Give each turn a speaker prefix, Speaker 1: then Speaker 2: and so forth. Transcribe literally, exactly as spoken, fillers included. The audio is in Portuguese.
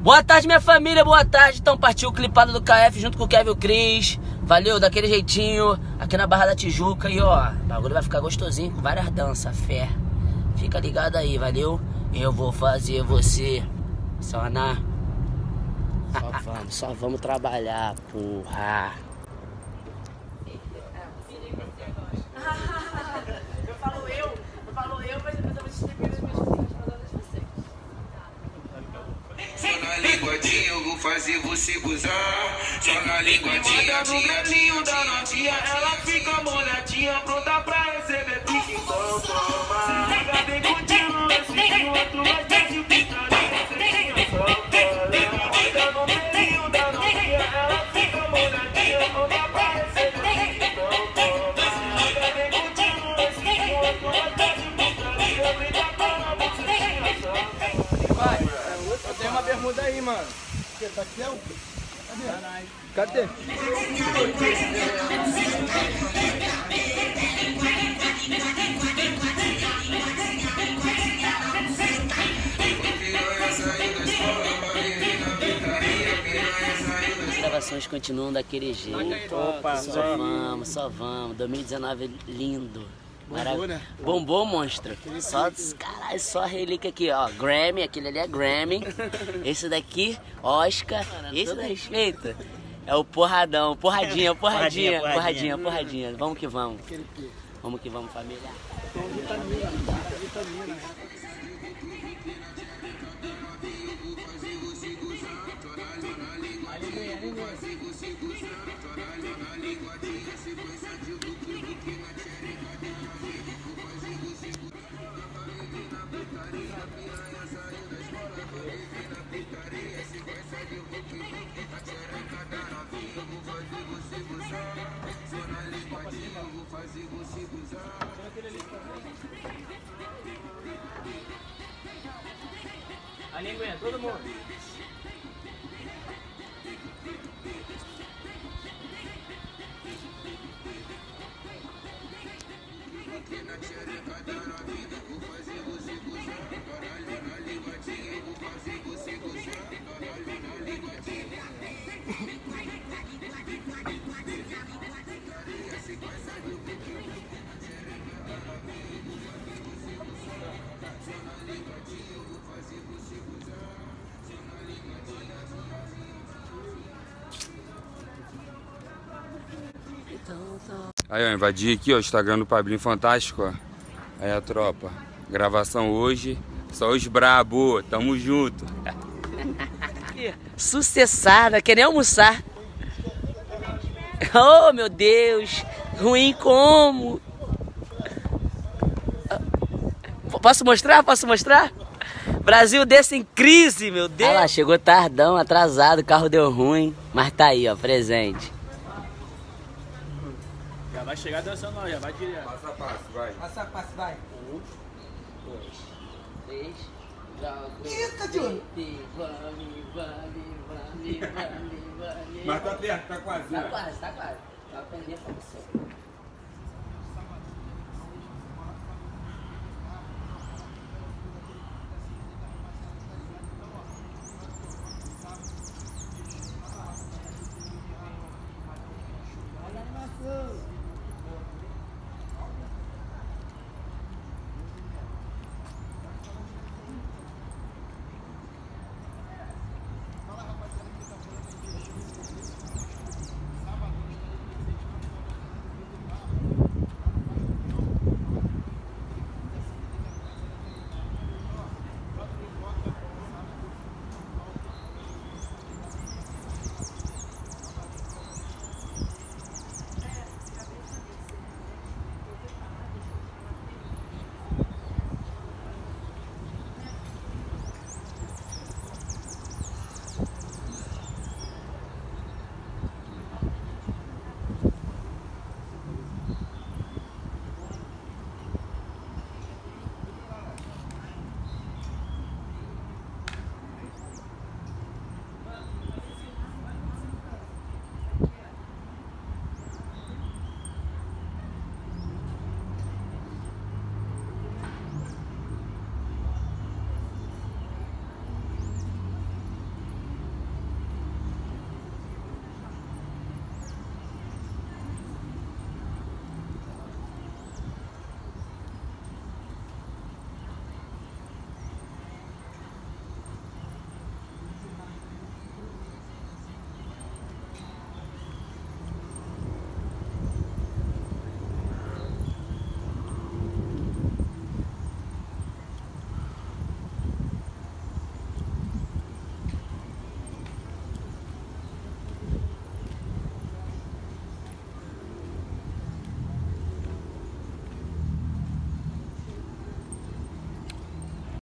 Speaker 1: Boa tarde, minha família, boa tarde. Então partiu o clipado do K F junto com o Kevin e o Cris. Valeu, daquele jeitinho, aqui na Barra da Tijuca. E ó, o bagulho vai ficar gostosinho com várias danças, fé. Fica ligado aí, valeu? Eu vou fazer você só na... Só vamos, só vamos trabalhar, porra.
Speaker 2: Eu falo eu, eu falo eu, mas depois eu vou distribuir as minhas coisas para todas vocês.
Speaker 3: Só na linguadinha eu vou fazer você gozar. Só na linguadinha, no melinho da novinha, ela fica molhadinha, pronta pra receber pique. Então toma, pega bem contigo, esse outro vai ter de putaria. Sexinha só fica no melinho da novinha, ela fica molhadinha, pronta pra receber pique. Então toma, pega bem contigo, esse outro vai ter de putaria. Brinca com a bucetinha só.
Speaker 4: Vai, eu tenho uma bermuda aí, mano. Tá aqui, é o... Cadê? Cadê?
Speaker 1: As gravações continuam daquele jeito.
Speaker 4: Opa,
Speaker 1: Só vamos, só vamos. dois mil e dezenove é lindo.
Speaker 4: Bombou, né?
Speaker 1: Bombou, monstro. Só, caralho, só relíquia aqui, ó. Grammy, aquele ali é Grammy. Esse daqui, Oscar. Esse da respeita. É o porradão, porradinha, porradinha, porradinha, porradinha. Vamos que vamos. Vamos que vamos, família.
Speaker 4: Vitamina, vitamina.
Speaker 2: A linguinha, todo mundo.
Speaker 5: Aí, ó, invadi aqui, ó, o Instagram do Pablinho Fantástico, ó. Aí a tropa. Gravação hoje. Só os brabo, tamo junto.
Speaker 1: Sucessada, quer nem almoçar. Oh, meu Deus. Ruim como? Posso mostrar? Posso mostrar? Brasil desse em crise, meu Deus. Ah lá, chegou tardão, atrasado, o carro deu ruim. Mas tá aí, ó, presente.
Speaker 4: Já vai chegar dançando, não, já vai direto.
Speaker 5: Passo a passo, vai.
Speaker 4: Passo a passo, vai.
Speaker 1: Um, dois, três, joga.
Speaker 4: Eita, Júnior.
Speaker 1: Vale, vale, vale, vale, vale.
Speaker 5: Mas tá perto, tá quase.
Speaker 1: Tá quase, tá quase. Tá aprendendo pra você.